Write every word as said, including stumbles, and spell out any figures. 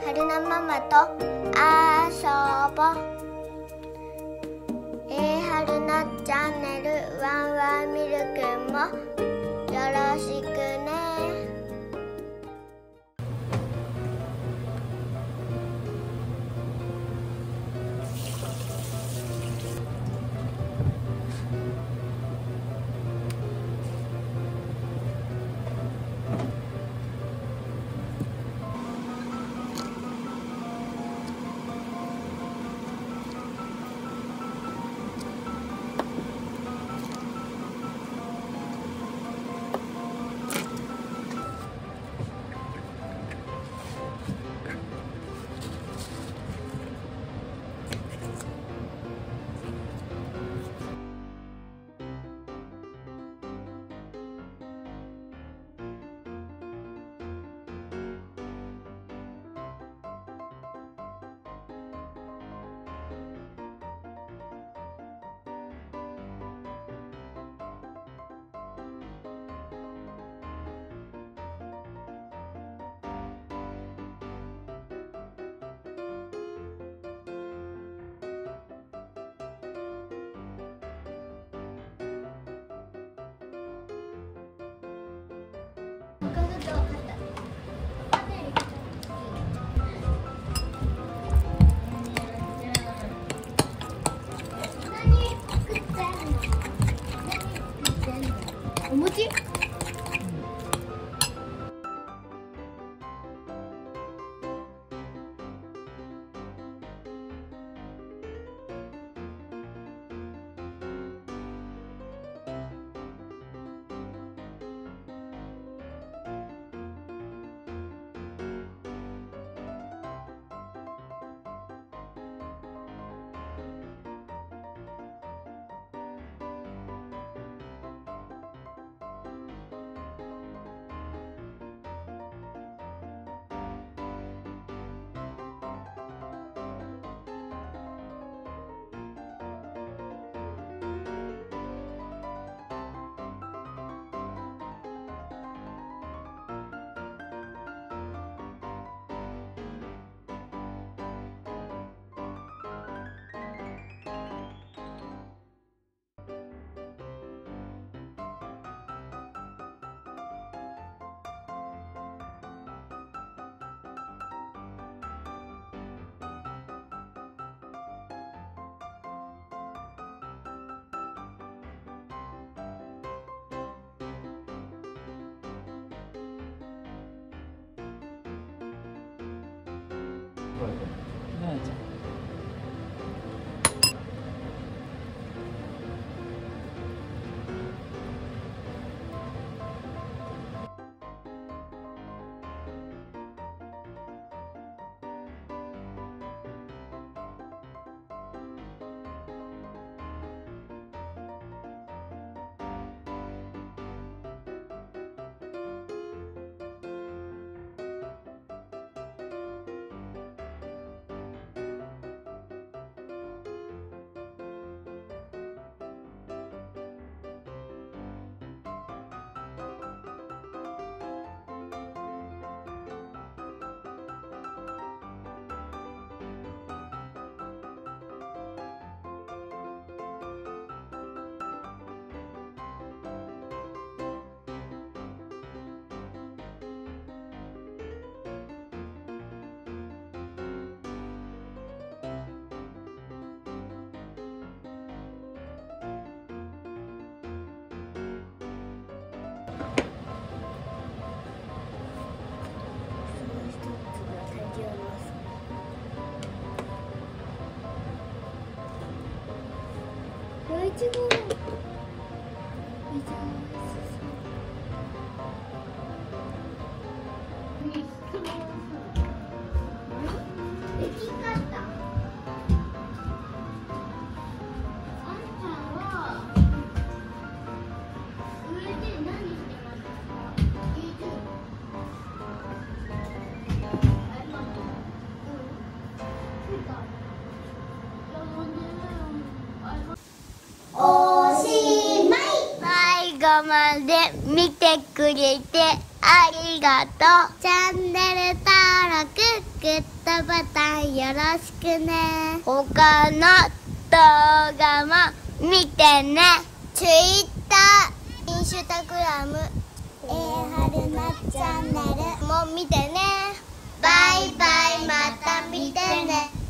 はるなママと遊ぼう。はるなチャンネルワンワンミルクもよろしくね。お餅？いちご。最後まで見てくれてありがとう。チャンネル登録グッドボタンよろしくね。他の動画も見てね。ツイッター、インスタグラム、えー、はるなチャンネルも見てね。バイバイ、また見てね。